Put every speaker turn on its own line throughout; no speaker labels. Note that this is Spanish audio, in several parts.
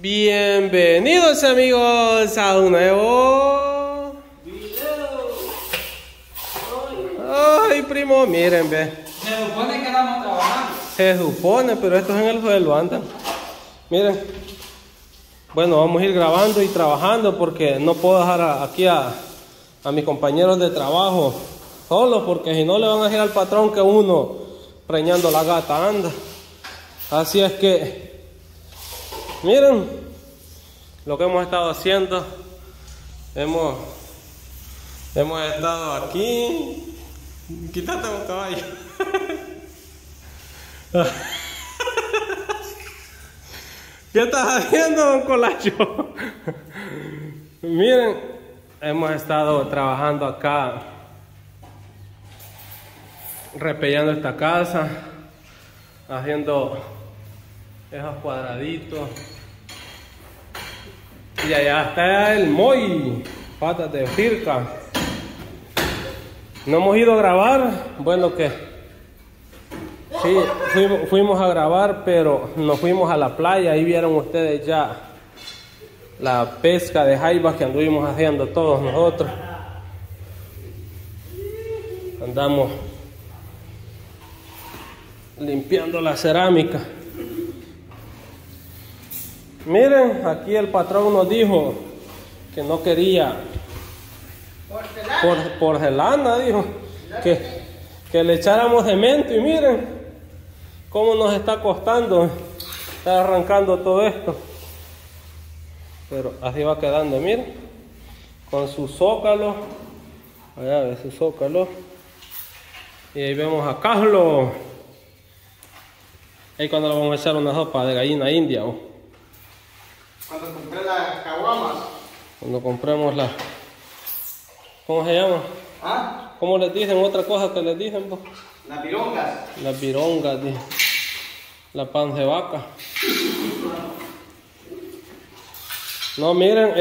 Bienvenidos amigos a un nuevo
video.
Ay primo, miren ve.
Se supone que estamos trabajando.
Se supone, pero esto es en el suelo, anda. Miren. Bueno, vamos a ir grabando y trabajando porque no puedo dejar aquí a mis compañeros de trabajo solos, porque si no le van a decir al patrón que uno preñando la gata anda. Así es que miren lo que hemos estado haciendo. Hemos estado aquí. Quítate un caballo. ¿Qué estás haciendo, don Colacho? Miren, hemos estado trabajando acá, repellando esta casa, haciendo esos cuadraditos. Y allá está el Moy, patas de circa. No hemos ido a grabar, bueno que sí, fuimos a grabar, pero nos fuimos a la playa. Ahí vieron ustedes ya la pesca de jaibas que anduvimos haciendo todos nosotros. Andamos limpiando la cerámica. Miren, aquí el patrón nos dijo que no quería porcelana, dijo que le echáramos cemento. Y miren cómo nos está costando estar arrancando todo esto, pero así va quedando. Miren, con su zócalo, allá ve su zócalo, y ahí vemos a Carlos. Ahí cuando le vamos a echar una sopa de gallina india, ¿o?
Cuando compré las caguamas.
Cuando compremos la... ¿Cómo se llama?
¿Ah?
¿Cómo les dicen? Otra cosa que les dicen, po.
Las virongas.
Las virongas, la pan de vaca. No, miren,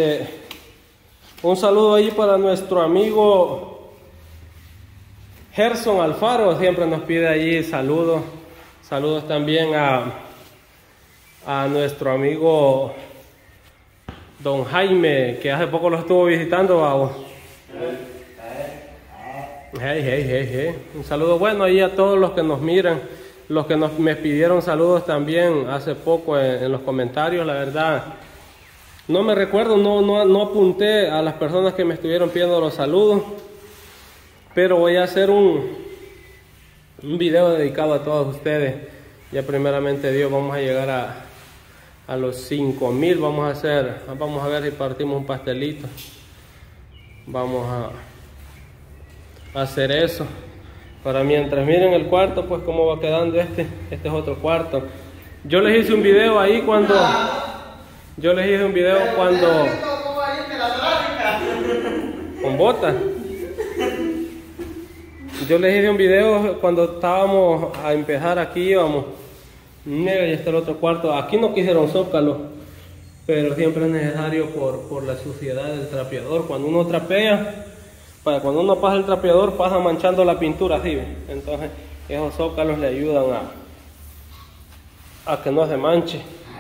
un saludo ahí para nuestro amigo Gerson Alfaro, siempre nos pide allí saludos. Saludos también a nuestro amigo Don Jaime, que hace poco lo estuvo visitando, vamos. Hey. Un saludo bueno ahí a todos los que nos miran, los que me pidieron saludos también hace poco en los comentarios. La verdad, no me recuerdo, no apunté a las personas que me estuvieron pidiendo los saludos, pero voy a hacer un video dedicado a todos ustedes. Ya primeramente Dios vamos a llegar a los 5,000. Vamos a ver si partimos un pastelito. Vamos a hacer eso. Para mientras, miren el cuarto, pues cómo va quedando este es otro cuarto. Yo les hice un video ahí cuando con botas. Yo les hice un video cuando estábamos a empezar aquí, íbamos. Mira, ya está el otro cuarto. Aquí no quisieron zócalo, pero siempre es necesario por la suciedad del trapeador. Cuando uno trapea, cuando uno pasa el trapeador, pasa manchando la pintura así, ¿ve? Entonces esos zócalos le ayudan a que no se manche.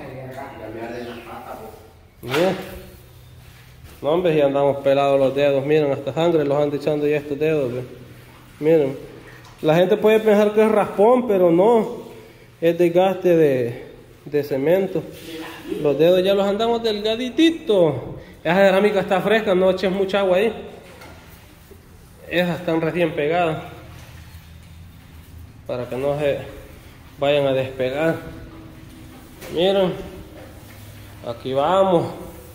Bien. No, hombre, ya andamos pelados los dedos. Miren, hasta sangre los ando echando ya estos dedos, ¿ve? Miren, la gente puede pensar que es raspón, pero no, es desgaste de cemento. Los dedos ya los andamos delgadititos. Esa cerámica está fresca, no eches mucha agua ahí. Esas están recién pegadas para que no se vayan a despegar. Miren, aquí vamos.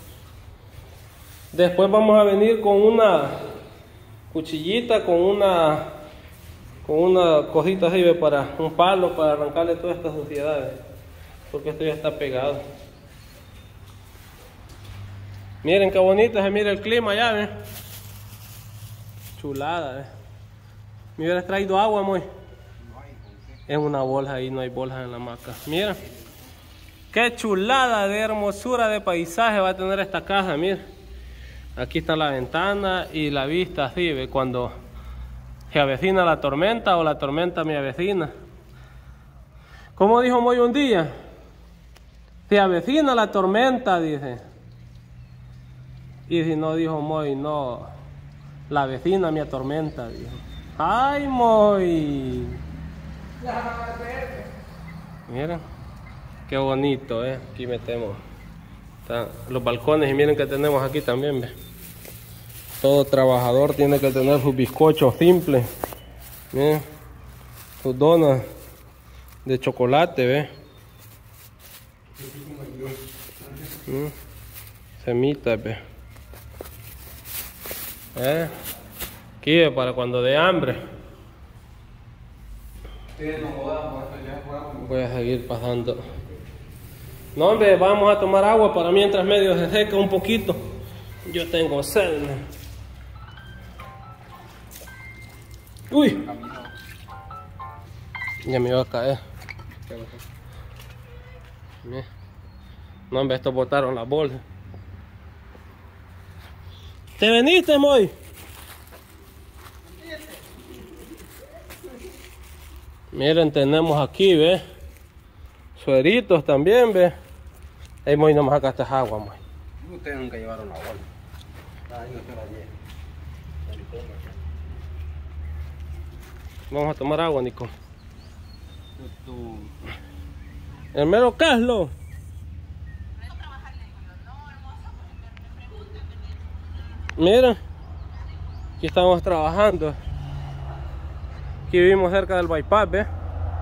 Después vamos a venir con una cuchillita, con una cosita así para un palo para arrancarle todas estas suciedades, porque esto ya está pegado. Miren qué bonito se mira el clima ya, ¿ven? Chulada, ¿eh? Me hubieras traído agua, muy. Es una bolsa ahí, no hay bolsa en la hamaca. Mira qué chulada de hermosura de paisaje va a tener esta casa. Mira, aquí está la ventana y la vista así, ¿ve? Cuando se avecina la tormenta o la tormenta me avecina. Como dijo Moy un día, Se avecina la tormenta, dice. Y si no, dijo Moy, no, la vecina me atormenta, dijo. ¡Ay, Moy! Miren, qué bonito, aquí metemos los balcones y miren que tenemos aquí también, ¿ve? Todo trabajador tiene que tener sus bizcochos simples, miren, sus donas de chocolate, ¿ve? Semitas, ¿ve? Aquí para cuando dé hambre. Voy a seguir pasando. No, hombre, vamos a tomar agua para mientras medio se seca un poquito. Yo tengo sed. Uy, ya me iba a caer. No, hombre, estos botaron las bolsas. ¿Te veniste, Moy? Miren, tenemos aquí, ¿ve? Sueritos también, ¿ve? Ey, Moy, no me sacaste agua, Moy.
Ustedes nunca llevaron la bola. Ahí no te la llevo.
Vamos a tomar agua, Nico. El mero Carlos. Mira, aquí estamos trabajando. Aquí vivimos cerca del bypass, ¿ve?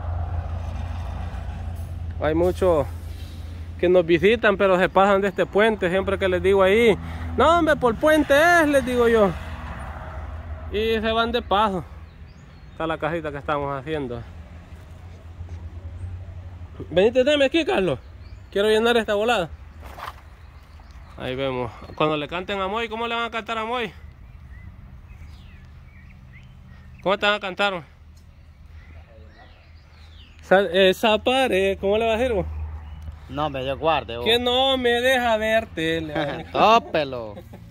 Hay muchos que nos visitan, pero se pasan de este puente. Siempre que les digo ahí, no, hombre, por puente es, les digo yo. Y se van de paso. Está la cajita que estamos haciendo. Venite, dame aquí, Carlos. Quiero llenar esta volada. Ahí vemos. Cuando le canten a Moy, ¿cómo le van a cantar a Moy? ¿Cómo te van a cantar? Esa pared, ¿cómo le va a decir vos?
No me dio guarde.
Que no me deja verte.
Tópelo.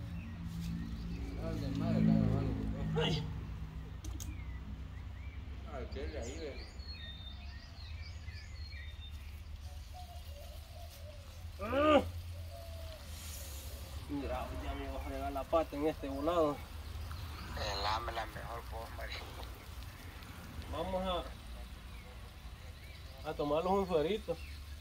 Mira, ya me voy a fregar la pata en este volado.
Lámela mejor, pues, María.
Vamos a tomarnos un suerito.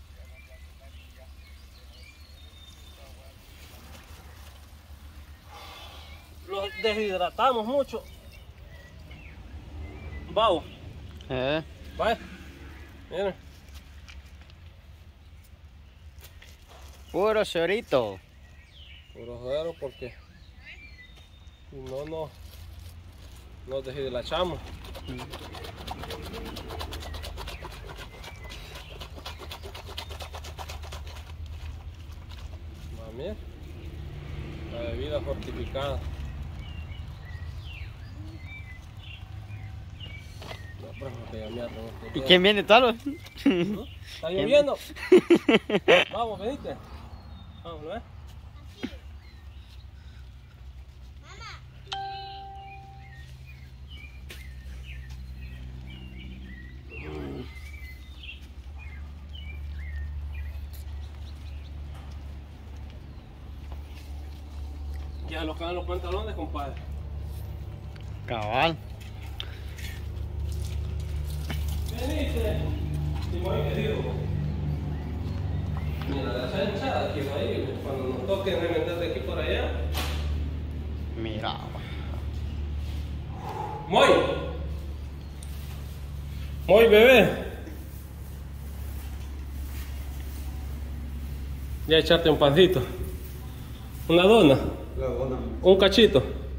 Los deshidratamos mucho. Vamos. Vaya. Miren.
Puro chorito.
Puro suero porque si no nos deshidratamos. Mami, la bebida fortificada.
¿Y quién viene, Talo?
¿No? ¿Está lloviendo? Vamos, venite. Vamos, ¿no es? Ya los caen los pantalones, compadre.
Cabal.
Veniste. Y muy querido. Mira, la hinchada aquí va ahí. Cuando nos toquen reventar de aquí por allá.
Mira.
Muy bebé. Ya echarte un pancito. Una dona. Un cachito.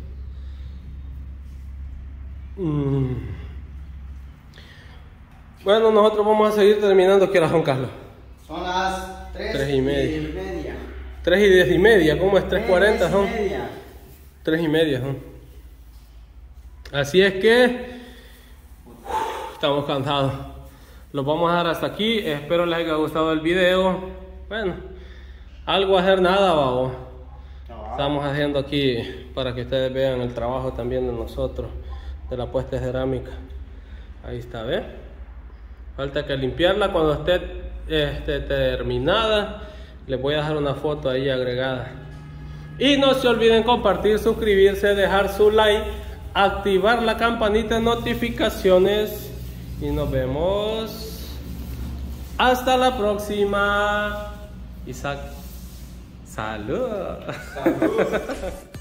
Bueno, nosotros vamos a seguir terminando. ¿Qué hora son, Carlos?
Son las
3:30. 3:10:30. ¿Cómo es? 3:40 son. 3:30 son. Así es que estamos cansados. Los vamos a dar hasta aquí. Espero les haya gustado el video. Bueno, algo a hacer nada, babo. Estamos haciendo aquí para que ustedes vean el trabajo también de nosotros, de la puesta de cerámica. Ahí está, ¿ves? Falta que limpiarla cuando esté terminada. Les voy a dejar una foto ahí agregada. Y no se olviden compartir, suscribirse, dejar su like, activar la campanita de notificaciones. Y nos vemos. Hasta la próxima. Isaac. Salud.